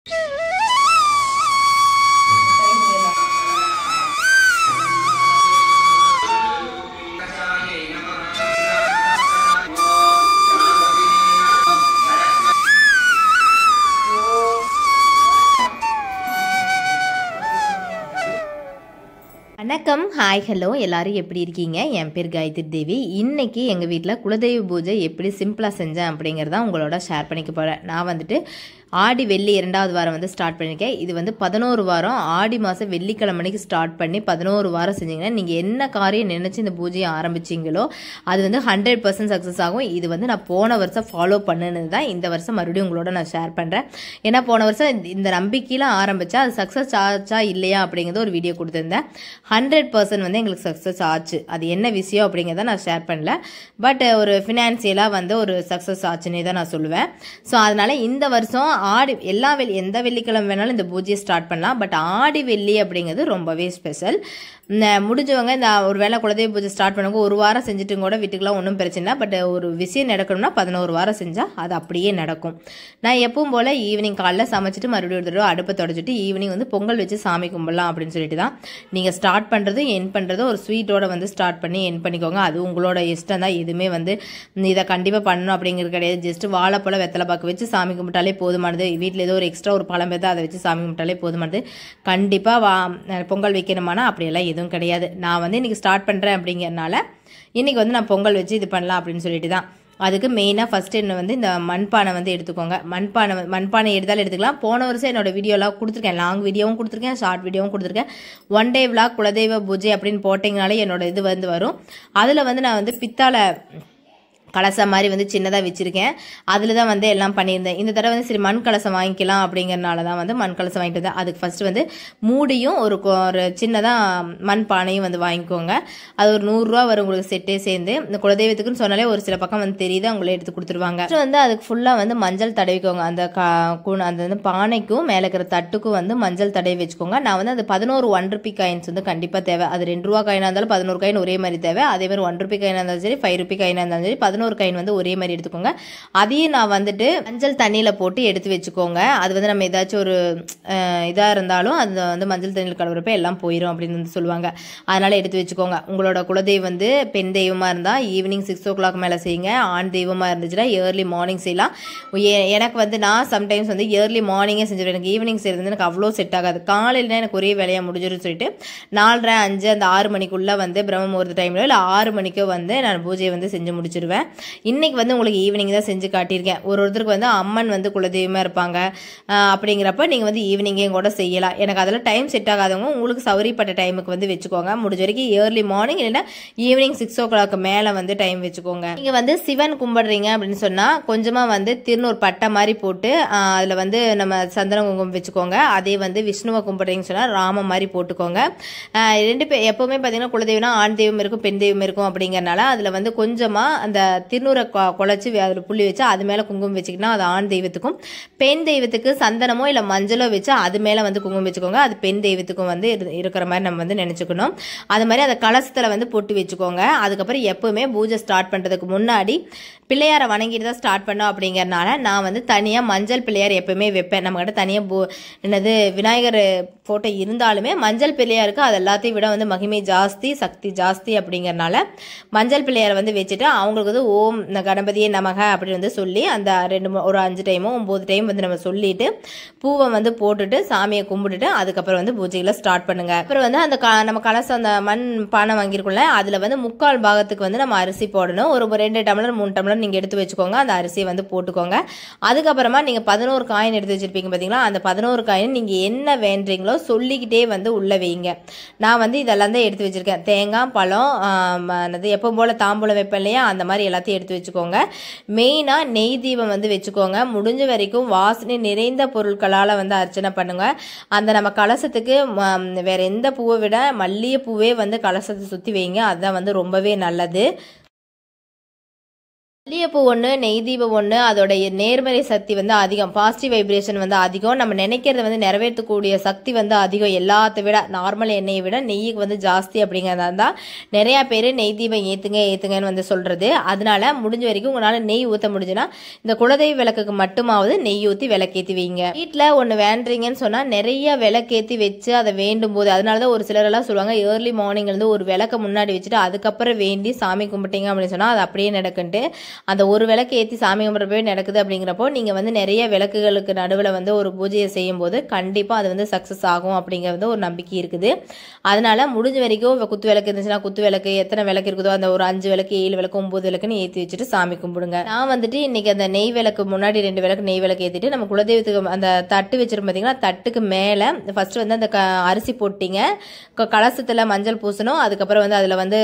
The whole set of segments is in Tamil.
வணக்கம், ஹாய், ஹலோ, எல்லாரும் எப்படி இருக்கீங்க? என் பேர் காயத்ரி தேவி. இன்னைக்கு எங்கள் வீட்டில் குலதெய்வ பூஜை எப்படி சிம்பிளாக செஞ்சேன் அப்படிங்கிறத உங்களோட ஷேர் பண்ணிக்க போகிறேன். நான் வந்துட்டு ஆடி வெள்ளி 2வது வாரம் வந்து ஸ்டார்ட் பண்ணியிருக்கேன். இது வந்து 11 வாரம் ஆடி மாதம் வெள்ளிக்கிழமைக்கு ஸ்டார்ட் பண்ணி 11 வாரம் செஞ்சிங்கன்னா நீங்கள் என்ன காரியம் நினச்சி இந்த பூஜையை ஆரம்பிச்சிங்களோ அது வந்து 100% சக்ஸஸ் ஆகும். இது வந்து நான் போன வருஷம் ஃபாலோ பண்ணினது தான் இந்த வருஷம் மறுபடியும் உங்களோட நான் ஷேர் பண்ணுறேன். ஏன்னா போன வருஷம் இந்த நம்பிக்கையில் ஆரம்பித்தா அது சக்ஸஸ் ஆச்சா இல்லையா அப்படிங்கிறத ஒரு வீடியோ கொடுத்துருந்தேன். 100% வந்து எங்களுக்கு சக்ஸஸ் ஆச்சு. அது என்ன விஷயம் அப்படிங்கிறத நான் ஷேர் பண்ணல. பட் ஒரு ஃபினான்சியலாக வந்து ஒரு சக்ஸஸ் ஆச்சுன்னே தான் நான் சொல்லுவேன். ஸோ அதனால இந்த வருஷம் ஆடி எந்த வெள்ளிக்கிழமை வேணாலும் இந்த பூஜையை ஸ்டார்ட் பண்ணலாம். பட் ஆடி வெள்ளி அப்படிங்கிறது ரொம்பவே ஸ்பெஷல். முடிஞ்சவங்க இந்த ஒரு வேளை குலதெய்வ பூஜை ஸ்டார்ட் பண்ணுங்க, ஒரு வாரம் செஞ்சுட்டு கூட வீட்டுக்குலாம் ஒன்றும் பிரச்சனை இல்லை. பட் ஒரு விஷயம் நடக்கணும்னா 11 வாரம் செஞ்சால் அது அப்படியே நடக்கும். நான் எப்பவும் போல் ஈவினிங் காலைல சமைச்சிட்டு மறுபடியும் ஒரு தடவை அடுப்பை தொடச்சிட்டு ஈவினிங் வந்து பொங்கல் வச்சு சாமி கும்பிடலாம் அப்படின்னு சொல்லிட்டு தான். நீங்கள் ஸ்டார்ட் பண்ணுறதும் என் பண்ணுறதும் ஒரு ஸ்வீட்டோட வந்து ஸ்டார்ட் பண்ணி என் பண்ணிக்கோங்க. அது உங்களோட இஷ்டம் தான். எதுவுமே வந்து இதை கண்டிப்பாக பண்ணணும் அப்படிங்கிறது கிடையாது. ஜஸ்ட் வாழைப்பழம் வெத்தலை பாக்கு வச்சு சாமி கும்பிட்டாலே போதுமானது. வீட்டில் ஏதோ ஒரு எக்ஸ்ட்ரா ஒரு பழம் பெற்று அதை வச்சு சாமி கும்பிட்டாலே போதுமானது. கண்டிப்பாக பொங்கல் வைக்கணுமானா அப்படியெல்லாம் எதுவும் கிடையாது. நான் வந்து இன்றைக்கி ஸ்டார்ட் பண்ணுறேன் அப்படிங்கிறனால இன்றைக்கி வந்து நான் பொங்கல் வச்சு இது பண்ணலாம் அப்படின்னு சொல்லிட்டு தான். அதுக்கு மெயினாக ஃபஸ்ட்டு என்ன வந்து இந்த மண்பானை வந்து எடுத்துக்கோங்க. மண்பானை எடுத்தாலும் எடுத்துக்கலாம். போன வருஷம் என்னோட வீடியோலாம் கொடுத்துருக்கேன். லாங் வீடியோவும் கொடுத்துருக்கேன், ஷார்ட் வீடியோவும் கொடுத்துருக்கேன். 1 டே விளாக் குலதெய்வ பூஜை அப்படின்னு போட்டிங்கனாலே என்னோட இது வந்து வரும். அதில் வந்து நான் வந்து பித்தாளை கலசம் மாதிரி வந்து சின்னதாக வச்சுருக்கேன். அதில் தான் வந்து எல்லாம் பண்ணியிருந்தேன். இந்த தடவை வந்து சரி மண் கலசம் வாங்கிக்கலாம் அப்படிங்கிறனால தான் வந்து மண் கலசம் வாங்கிட்டு வந்தேன். அதுக்கு ஃபஸ்ட்டு வந்து மூடியும் ஒரு சின்னதாக மண் பானையும் வந்து வாங்கிக்கோங்க. அது ஒரு 100 ரூபா வரும் உங்களுக்கு செட்டே சேர்ந்து. இந்த குலதெய்வத்துக்குன்னு சொன்னாலே ஒரு சில பக்கம் வந்து தெரியுது, அவங்களே எடுத்து கொடுத்துருவாங்க. வந்து அதுக்கு ஃபுல்லாக வந்து மஞ்சள் தடவிக்கோங்க. அந்த வந்து பானைக்கும் மேலே இருக்கிற தட்டுக்கும் வந்து மஞ்சள் தடவி வச்சுக்கோங்க. நான் வந்து அது 11 1 ரூபி காயின்ஸ் வந்து கண்டிப்பாக தேவை. அது 2 ரூபா காயினாக இருந்தாலும் 11 காயின் ஒரே மாதிரி தேவை. அதே மாதிரி 1 ரூபி காயினாக இருந்தாலும் சரி, 5 ரூபி காயினாக இருந்தாலும் சரி, 11 காயின் வந்து ஒரே மாதிரி எடுத்துக்கோங்க. அதையும் நான் வந்துட்டு மஞ்சள் தண்ணியில் போட்டு எடுத்து வச்சுக்கோங்க. அது வந்து நம்ம ஏதாச்சும் ஒரு இதாக இருந்தாலும் அது வந்து மஞ்சள் தண்ணியில் கலவுறப்ப எல்லாம் போயிடும் அப்படின்னு வந்து சொல்லுவாங்க. அதனால எடுத்து வச்சுக்கோங்க. உங்களோட குலதெய்வம் வந்து பெண் தெய்வமாக இருந்தால் ஈவினிங் 6 o'clock மேலே செய்யுங்க. ஆண் தெய்வமாக இருந்துச்சுன்னா ஏர்லி மார்னிங் செய்யலாம். எனக்கு வந்து நான் சம்டைம்ஸ் வந்து ஏர்லி மார்னிங்கே செஞ்சுருவேன். எனக்கு ஈவினிங் செய்கிறது வந்து எனக்கு அவ்வளோ செட் ஆகாது. காலையில் எனக்கு ஒரே வேலையாக முடிஞ்சிடும் சொல்லிட்டு 4:30 5 அந்த 6 மணிக்குள்ளே வந்து பிரம்ம முகூர்த்த டைமில் இல்லை 6 மணிக்கோ வந்து நான் பூஜையை வந்து செஞ்சு முடிச்சிருவேன். இன்னைக்கு வந்து உங்களுக்கு ஈவினிங் தான் செஞ்சு காட்டியிருக்கேன். ஒருத்தருக்கு வந்து அம்மன் வந்து குலதெய்வமாக இருப்பாங்க. அப்படிங்கிறப்ப நீங்கள் வந்து ஈவினிங்கே கூட செய்யலாம். எனக்கு அதில் டைம் செட் ஆகாதவங்க உங்களுக்கு சௌரியப்பட்ட டைமுக்கு வந்து வச்சுக்கோங்க. முடிஞ்ச வரைக்கும் ஏர்லி மார்னிங் இல்லைன்னா ஈவினிங் 6 o'clock மேலே வந்து டைம் வச்சுக்கோங்க. நீங்கள் வந்து சிவன் கும்பிடுறீங்க அப்படின்னு சொன்னால் கொஞ்சமாக வந்து திருநூறு பட்டை மாதிரி போட்டு அதில் வந்து நம்ம சந்தன குங்குமம் வச்சுக்கோங்க. அதே வந்து விஷ்ணுவை கும்பிடுறீங்கன்னு சொன்னால் ராம மாதிரி போட்டுக்கோங்க. 2 பேர் எப்போவுமே பார்த்தீங்கன்னா குலதெய்வம்னா ஆண் தெய்வம் இருக்கும், பெண் தெய்வம் இருக்கும். அப்படிங்கிறனால அதில் வந்து கொஞ்சமாக அந்த திருநூறை குழச்சி அதில் புள்ளி வச்சு அது மேலே குங்குமம் வச்சுக்கிட்டா அது ஆண் தெய்வத்துக்கும், பெண் தெய்வத்துக்கு சந்தனமோ இல்லை மஞ்சளோ வச்சு அது மேலே வந்து குங்குமம் வச்சுக்கோங்க. அது பெண் தெய்வத்துக்கும் வந்து இருக்கிற மாதிரி நம்ம வந்து நினச்சிக்கணும். அது மாதிரி அந்த கலசத்தில் வந்து போட்டு வச்சுக்கோங்க. அதுக்கப்புறம் எப்பவுமே பூஜை ஸ்டார்ட் பண்ணுறதுக்கு முன்னாடி பிள்ளையாரை வணங்கிட்டு தான் ஸ்டார்ட் பண்ணோம். அப்படிங்கிறனால நான் வந்து தனியாக மஞ்சள் பிள்ளையார் எப்பவுமே வைப்பேன். நம்மகிட்ட தனியாக என்னது விநாயகர் ஃபோட்டோ இருந்தாலுமே மஞ்சள் பிள்ளையாருக்கு அது எல்லாத்தையும் விட வந்து மகிமை ஜாஸ்தி, சக்தி ஜாஸ்தி. அப்படிங்கிறனால மஞ்சள் பிள்ளையாரை வந்து வச்சுட்டு அவங்களுக்கு வந்து ஓம் கணபதியே நமக அப்படின்னு வந்து சொல்லி அந்த ஒரு 5 டைமோ 9 டைம் வந்து நம்ம சொல்லிட்டு பூவை வந்து போட்டுட்டு சாமியை கும்பிட்டுட்டு அதுக்கப்புறம் வந்து பூஜைகளை ஸ்டார்ட் பண்ணுங்க. அப்புறம் வந்து அந்த நம்ம கலசம் அந்த மண் பானை வாங்கியிருக்கோம்ல அதில் வந்து 3/4 பாகத்துக்கு வந்து நம்ம அரிசி போடணும். ஒரு 2 டம்ளர் 3 டம்ளர் நீங்கள் எடுத்து வச்சுக்கோங்க. அந்த அரிசியை வந்து போட்டுக்கோங்க. அதுக்கப்புறமா நீங்கள் 11 காயின் எடுத்து வச்சிருப்பீங்க பார்த்தீங்களா, அந்த 11 காயின் நீங்கள் என்ன வேண்டுறீங்களோ சொல்லிக்கிட்டே வந்து உள்ள வைங்க. நான் வந்து இதெல்லாம் தான் எடுத்து வச்சிருக்கேன். தேங்காய், பழம், எப்பவும் போல தாம்பூலம் வைப்பேன் இல்லையா, அந்த மாதிரி எல்லாத்தையும் எடுத்து வச்சுக்கோங்க. மெயினாக நெய் தீபம் வந்து வச்சுக்கோங்க. முடிஞ்ச வரைக்கும் வாசனை நிறைந்த பொருட்களால் வந்து அர்ச்சனை பண்ணுங்க. அந்த நம்ம கலசத்துக்கு வேற எந்த பூவை விட மல்லிகை பூவே வந்து கலசத்தை சுற்றி வைங்க. அதுதான் வந்து ரொம்பவே நல்லது. மல்லிகைப்பூ ஒன்று, நெய் தீபம் ஒன்று, அதோடைய நேர்மறை சக்தி வந்து அதிகம், பாசிட்டிவ் வைப்ரேஷன் வந்து அதிகம், நம்ம நினைக்கிறத வந்து நிறைவேற்றக்கூடிய சக்தி வந்து அதிகம். எல்லாத்த விட நார்மல் எண்ணெயை விட நெய்யுக்கு வந்து ஜாஸ்தி அப்படிங்கிறதா தான் நிறையா பேர் நெய் தீபம் ஏற்றுங்கன்னு வந்து சொல்கிறது. அதனால முடிஞ்ச வரைக்கும் உங்களால் நெய் ஊற்ற முடிஞ்சுன்னா இந்த குலதெய்வ விளக்குக்கு மட்டுமாவது நெய் ஊற்றி விளக்கேற்றி வைங்க. வீட்டில் ஒன்று வேண்டுறீங்கன்னு சொன்னால் நிறைய விளக்கேற்றி வச்சு அதை வேண்டும் போது, அதனால தான் ஒரு சிலரெல்லாம் சொல்லுவாங்க ஏர்லி மார்னிங்லேருந்து ஒரு விளக்க முன்னாடி வச்சுட்டு அதுக்கப்புறம் வேண்டி சாமி கும்பிட்டீங்க அப்படின்னு சொன்னால் அது அப்படியே நடக்குன்ட்டு. அந்த ஒரு விளக்கு ஏற்றி சாமி கும்பிட்றப்பவே நடக்குது அப்படிங்கிறப்போ நீங்கள் வந்து நிறைய விளக்குகளுக்கு நடுவில் வந்து ஒரு பூஜையை செய்யும் போது கண்டிப்பாக அது வந்து சக்ஸஸ் ஆகும் அப்படிங்கிறது ஒரு நம்பிக்கை இருக்குது. அதனால முடிஞ்ச வரைக்கும் குத்து விளக்கு இருந்துச்சுன்னா குத்து விளக்கு எத்தனை விளக்கு இருக்குதோ அந்த ஒரு 5 விளக்கு 7 விளக்கு 9 விளக்குன்னு ஏற்றி வச்சுட்டு சாமி கும்பிடுங்க. நான் வந்துட்டு இன்னைக்கு அந்த நெய் விளக்கு முன்னாடி 2 விளக்கு நெய் விளக்கு ஏற்றிட்டு நம்ம குலதெய்வத்துக்கு அந்த தட்டு வச்சிருப்போம் பார்த்தீங்கன்னா, தட்டுக்கு மேலே ஃபர்ஸ்ட் வந்து அந்த அரிசி போட்டிங்க, கலசத்தில் மஞ்சள் பூசணும், அதுக்கப்புறம் வந்து அதில் வந்து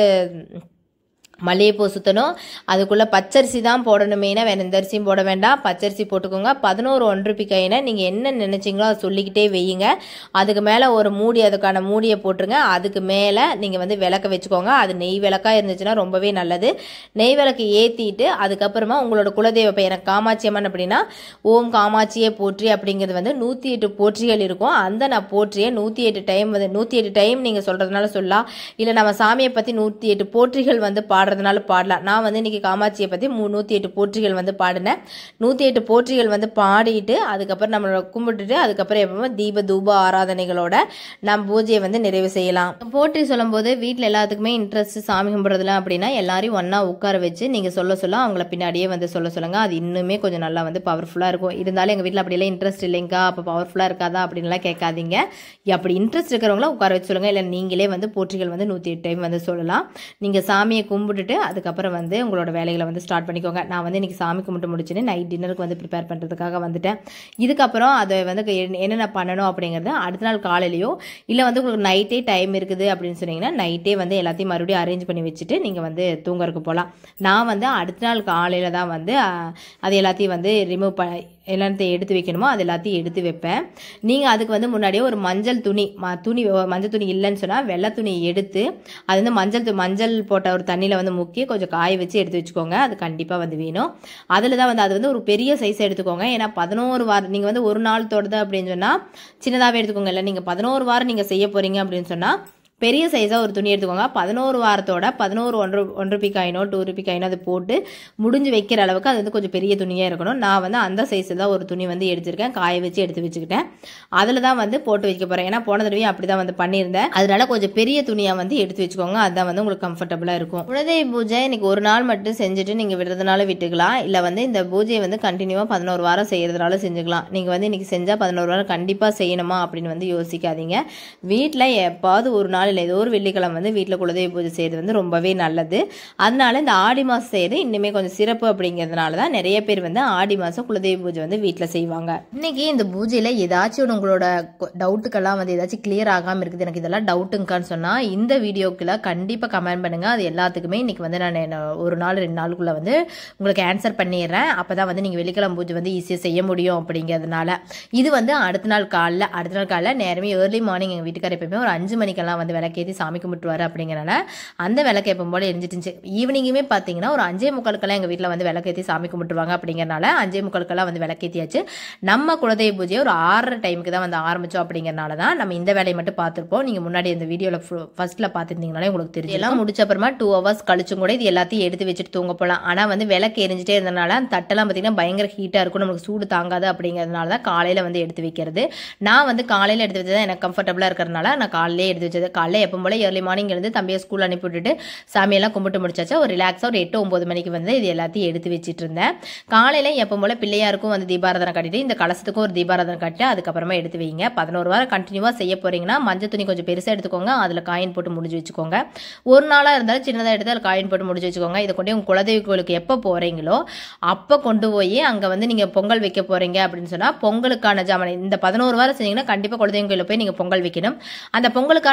மல்லிகைப்பூ சுற்றணும், அதுக்குள்ளே பச்சரிசி தான் போடணும். மெயினாக வேறு எந்த அரிசியும் போட வேண்டாம், பச்சரிசி போட்டுக்கோங்க. 11 1 கையினா நீங்கள் என்ன நினச்சிங்களோ அதை சொல்லிக்கிட்டே வையுங்க. அதுக்கு மேலே ஒரு மூடி, அதுக்கான மூடியை போட்டுருங்க. அதுக்கு மேலே நீங்கள் வந்து விளக்க வச்சுக்கோங்க. அது நெய் விளக்காக இருந்துச்சுன்னா ரொம்பவே நல்லது. நெய் விளக்கு ஏற்றிட்டு அதுக்கப்புறமா உங்களோட குலதெய்வ பெயரை காமாட்சி அம்மன் அப்படின்னா ஓம் காமாட்சியே போற்றி அப்படிங்கிறது வந்து 108 போற்றிகள் இருக்கும். அந்த நான் போற்றியை 108 டைம் வந்து 108 டைம் நீங்கள் சொல்கிறதுனால சொல்லலாம், இல்லை நம்ம சாமியை பற்றி 108 போற்றிகள் வந்து பாடுறதுனால பாடலாம். நான் வந்து இன்னைக்கு காமாட்சியை பற்றி 108 போற்றிகள் வந்து பாடினேன். 108 போற்றிகள் வந்து பாடிட்டு அதுக்கப்புறம் நம்மளோட கும்பிட்டுட்டு அதுக்கப்புறம் எப்பவுமே தீப தூப ஆராதனைகளோட நம்ம பூஜையை வந்து நிறைவு செய்யலாம். போற்றி சொல்லும் போது வீட்டில் எல்லாத்துக்குமே இன்ட்ரெஸ்ட் சாமி கும்பிட்றதுல அப்படின்னா எல்லாரையும் ஒன்றா உட்கார வச்சு நீங்கள் சொல்ல அவங்கள பின்னாடியே வந்து சொல்லுங்க. அது இன்னுமே கொஞ்சம் நல்லா வந்து பவர்ஃபுல்லாக இருக்கும். இருந்தாலும் எங்கள் வீட்டில் அப்படியெல்லாம் இன்ட்ரெஸ்ட் இல்லைங்கக்கா, அப்போ பவர்ஃபுல்லாக இருக்காதா அப்படின்லாம் கேட்காதீங்க. அப்படி இன்ட்ரெஸ்ட் இருக்கிறவங்கள உட்கார வச்சு சொல்லுங்கள். இல்லை நீங்களே வந்து போற்றிகள் வந்து 108 டைம் வந்து சொல்லலாம். நீங்கள் சாமியை கும்பிட்டுட்டு அதுக்கப்புறம் வந்து உங்களோட வேலைகளை வந்து ஸ்டார்ட் பண்ணிக்கோங்க. நான் வந்து இன்னைக்கு சாமி கும்பிட்டு முடிச்சுன்னு நைட் டின்னருக்கு வந்து ப்ரிப்பேர் பண்ணுறதுக்காக வந்துட்டேன். இதுக்கப்புறம் அதை வந்து என்னென்ன பண்ணணும் அப்படிங்கிறது அடுத்த நாள் காலையிலையோ இல்லை வந்து உங்களுக்கு நைட்டே டைம் இருக்குது அப்படின்னு சொன்னீங்கன்னா நைட்டே வந்து எல்லாத்தையும் மறுபடியும் அரேஞ்ச் பண்ணி வச்சுட்டு நீங்கள் வந்து தூங்கறதுக்கு போகலாம். நான் வந்து அடுத்த நாள் காலையில் தான் வந்து அது எல்லாத்தையும் வந்து ரிமூவ் எல்லாத்தையும் எடுத்து வைக்கணுமோ அது எல்லாத்தையும் எடுத்து வைப்பேன். நீங்கள் அதுக்கு வந்து முன்னாடியே ஒரு மஞ்சள் துணி மஞ்சள் துணி இல்லைன்னு சொன்னால் வெள்ளை துணி எடுத்து அது வந்து மஞ்சள் போட்ட ஒரு தண்ணியில் வந்து முக்கி கொஞ்சம் காய வச்சு எடுத்து வச்சுக்கோங்க. அது கண்டிப்பாக வந்து வேணும். அதில் தான் வந்து அது வந்து ஒரு பெரிய சைஸ் எடுத்துக்கோங்க. ஏன்னா 11 வாரம் நீங்கள் வந்து ஒரு நாள் தொடுது அப்படின்னு சொன்னால் சின்னதாகவே எடுத்துக்கோங்க. இல்லை நீங்கள் 11 வாரம் நீங்கள் செய்ய போகிறீங்க அப்படின்னு சொன்னால் பெரிய சைஸாக ஒரு துணி எடுத்துக்கோங்க. 11 வாரத்தோட 11 1 காயினோ 2 காயினோ அது போட்டு முடிஞ்சு வைக்கிற அளவுக்கு அது வந்து கொஞ்சம் பெரிய துணியாக இருக்கணும். நான் வந்து அந்த சைஸில் தான் ஒரு துணி வந்து எடுத்திருக்கேன், காய வச்சு எடுத்து வச்சுக்கிட்டேன். அதில் தான் வந்து போட்டு வைக்க போகிறேன். ஏன்னா போன தடவையும் அப்படி தான் வந்து பண்ணியிருந்தேன். அதனால கொஞ்சம் பெரிய துணியாக வந்து எடுத்து வச்சுக்கோங்க. அதுதான் வந்து உங்களுக்கு கம்ஃபர்டபுளாக இருக்கும். குலதெய்வ பூஜை இன்னைக்கு ஒரு நாள் மட்டும் செஞ்சுட்டு நீங்கள் விடுறதுனால விட்டுக்கலாம். இல்லை வந்து இந்த பூஜையை வந்து கண்டினியூவாக 11 வாரம் செய்யறதுனால செஞ்சுக்கலாம். நீங்கள் வந்து இன்னைக்கு செஞ்சால் 11 வாரம் கண்டிப்பாக செய்யணுமா அப்படின்னு வந்து யோசிக்காதீங்க. வீட்டில் எப்பாவது ஒரு நாள் இல்லை ஏதோ ஒரு வெள்ளிக்கிழமை வந்து வீட்டில் குலதெய்வ பூஜை செய்யறது வந்து ரொம்பவே நல்லது. அதனால இந்த ஆடி மாதம் செய்யறது இன்னுமே கொஞ்சம் சிறப்பு அப்படிங்கிறதுனால தான் நிறைய பேர் வந்து ஆடி மாதம் குலதெய்வ பூஜை வந்து வீட்டில் செய்வாங்க. இன்னைக்கு இந்த பூஜையில் ஏதாச்சும் உங்களோட டவுட்டுக்கெல்லாம் வந்து ஏதாச்சும் கிளியர் ஆகாமல் இருக்குது, எனக்கு இதெல்லாம் டவுட்டுங்கன்னு சொன்னால் இந்த வீடியோக்குள்ள கண்டிப்பாக கமெண்ட் பண்ணுங்க. அது எல்லாத்துக்குமே இன்னைக்கு வந்து நான் ஒரு நாள் 2 நாளுக்குள்ள வந்து உங்களுக்கு ஆன்சர் பண்ணிடுறேன். அப்போ தான் வந்து நீங்கள் வெள்ளிக்கிழமை பூஜை வந்து ஈஸியாக செய்ய முடியும் அப்படிங்கிறதுனால. இது வந்து அடுத்த நாள் காலைல நேரமே ஏர்லி மார்னிங் எங்கள் வீட்டுக்கார எப்பவுமே ஒரு 5 மணிக்கெல்லாம் வந்து விளக்கேற்றி சாமி கும்பிட்டுவாரு அப்படிங்கிறனால அந்த விளக்கு எப்போ போல எரிஞ்சிட்டு ஈவினிங்குமே பார்த்தீங்கன்னா ஒரு 5:45 எங்கள் வீட்டில் வந்து விளக்கேற்றி சாமி கும்பிட்டுருவாங்க. அப்படிங்கிறனால 5:45 வந்து விளக்கேற்றியாச்சு. நம்ம குலதெய்வ பூஜையை ஒரு 6:30 டைமுக்கு தான் வந்து ஆரம்பித்தோம். அப்படிங்கிறனால தான் நம்ம இந்த வேலையை மட்டும் பார்த்துருப்போம். நீங்கள் முன்னாடி இந்த வீடியோவில் ஃபர்ஸ்ட்டில் பார்த்துருந்தீங்கனாலே உங்களுக்கு தெரியும். எல்லாம் முடிச்ச அப்புறமா 2 hours கழிச்சும் கூட இது எல்லாத்தையும் எடுத்து வச்சுட்டு தூங்க போகலாம். ஆனால் வந்து விளக்கு எரிஞ்சிட்டே இருந்தனால அந்த தட்டெல்லாம் பார்த்தீங்கன்னா பயங்கர ஹீட்டாக இருக்கும், நம்மளுக்கு சூடு தாங்காது. அப்படிங்கிறதுனால தான் காலையில் வந்து எடுத்து வைக்கிறது. நான் வந்து காலையில் எடுத்து வச்சது எனக்கு கம்ஃபர்டபுளாக இருக்கிறதுனால நான் காலையிலே எடுத்து வச்சது. காலையில் எப்போ போல ஏர்லி மார்னிங் இருந்து தம்பியை ஸ்கூல் அனுப்பி விட்டுட்டு சாமியெல்லாம் கும்பிட்டு முடிச்சாச்சு. ஒரு ரிலாக்ஸாக ஒரு 8-9 மணிக்கு வந்து இது எல்லாத்தையும் எடுத்து வச்சுட்டு இருந்தேன். காலையில் எப்போ போல பிள்ளையாருக்கும் வந்து தீபாராதனை கட்டிட்டு இந்த கலசத்துக்கும் ஒரு தீபாராதனை கட்டி அதுக்கப்புறமா எடுத்து வைங்க. 11 வாரம் கண்டினியூவாக செய்ய போறீங்கன்னா மஞ்சள் துணி கொஞ்சம் பெருசாக எடுத்துக்கோங்க, அதில் காயின் போட்டு முடிஞ்சு வச்சுக்கோங்க. ஒரு நாளாக இருந்தாலும் சின்னதாக எடுத்து அதில் காயின் போட்டு முடிஞ்சு வச்சுக்கோங்க. இதை கொண்டு உங்கள் குலதெய்வ கோயிலுக்கு எப்போ போகிறீங்களோ அப்போ கொண்டு போய் அங்கே வந்து நீங்கள் பொங்கல் வைக்க போகிறீங்க அப்படின்னு சொன்னால் பொங்கலுக்கான ஜாமான் இந்த 11 வாரம் செஞ்சீங்கன்னா கண்டிப்பாக குலதெய்வ கோயிலில் போய் நீங்கள் பொங்கல் வைக்கணும். அந்த பொங்கலுக்கான ஜாமான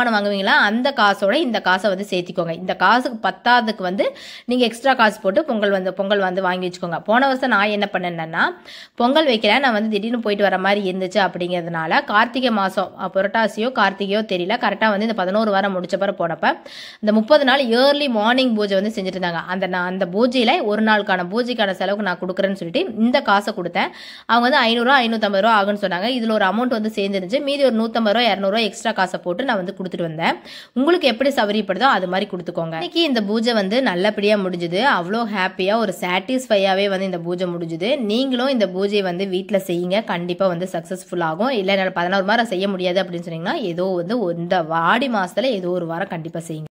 சாமான் வாங்குவீங்களா அந்த காசோட இந்த காசை வந்து சேர்த்திக்கோங்க. இந்த காசுக்கு பத்தாததுக்கு வந்து நீங்கள் எக்ஸ்ட்ரா காசு போட்டு பொங்கல் வந்து வாங்கி வச்சுக்கோங்க. போன வருஷம் நான் என்ன பண்ணேன்னா பொங்கல் வைக்கிறேன், நான் வந்து திடீர்னு போயிட்டு வர மாதிரி இருந்துச்சு அப்படிங்கிறதுனால கார்த்திகை மாதம் புரட்டாசியோ கார்த்திகையோ தெரியல, கரெக்டாக வந்து இந்த 11 வாரம் முடிச்ச பிறகு போனப்ப இந்த 30 நாள் ஏர்லி மார்னிங் பூஜை வந்து செஞ்சுட்டு இருந்தாங்க. அந்த பூஜையில் ஒரு நாளுக்கான பூஜைக்கான செலவுக்கு நான் கொடுக்குறேன்னு சொல்லிட்டு இந்த காசை கொடுத்தேன். அவங்க வந்து 500 550 ரூபா ஆகுன்னு சொன்னாங்க. இதில் ஒரு அமௌண்ட் வந்து சேர்ந்துருச்சு. மீதி ஒரு 150 ரூபா 200 ரூபா எக்ஸ்ட்ரா காசை போட்டு நான் வந்து கொடுத்துட்டு வந்தேன். உங்களுக்கு எப்படி சௌகரியப்படுதோ அது மாதிரி கொடுத்துக்கோங்க. இன்னைக்கு இந்த பூஜை வந்து நல்லபடியாக முடிஞ்சுது. அவ்வளோ ஹாப்பியாக ஒரு சாட்டிஸ்ஃபையாகவே வந்து இந்த பூஜை முடிஞ்சுது. நீங்களும் இந்த பூஜையை வந்து வீட்டில் செய்யுங்க, கண்டிப்பாக வந்து சக்ஸஸ்ஃபுல் ஆகும். இல்லை என்னால் 11 வாரம் செய்ய முடியாது அப்படின்னு சொன்னீங்கன்னா ஏதோ வந்து இந்த ஆடி மாதத்தில் ஏதோ ஒரு வாரம் கண்டிப்பாக செய்யுங்க.